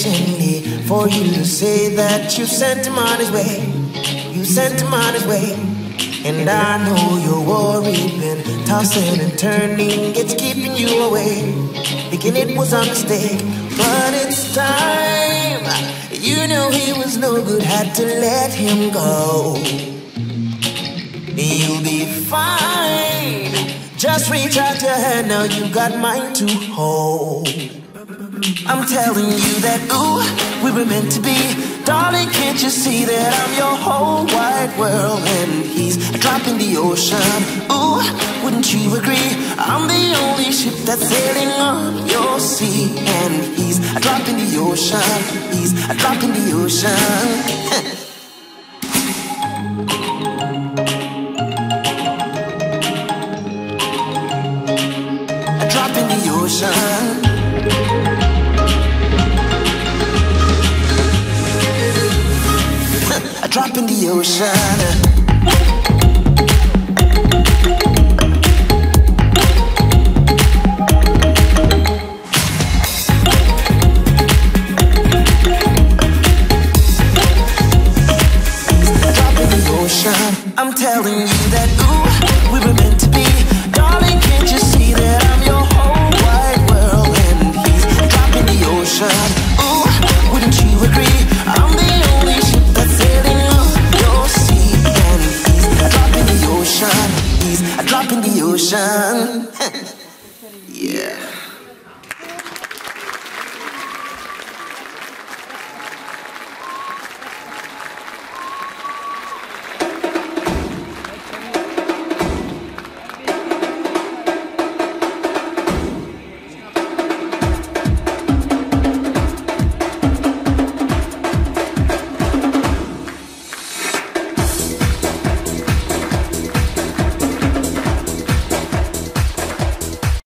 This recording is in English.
patiently for you to say that you sent him on his way. You sent him on his way. And I know you're worried, been tossing and turning, it's keeping you away, thinking it was a mistake. But it's time, you know he was no good, had to let him go. You'll be fine, just reach out your hand, now you got mine to hold. I'm telling you that, ooh, we were meant to be. Darling, can't you see that I'm your whole wide world and he's a drop in the ocean? Ooh, wouldn't you agree? I'm the only ship that's sailing on your sea, and he's a drop in the ocean. He's a drop in the ocean. A drop in the ocean. A drop in the ocean. I'm telling you that, ooh,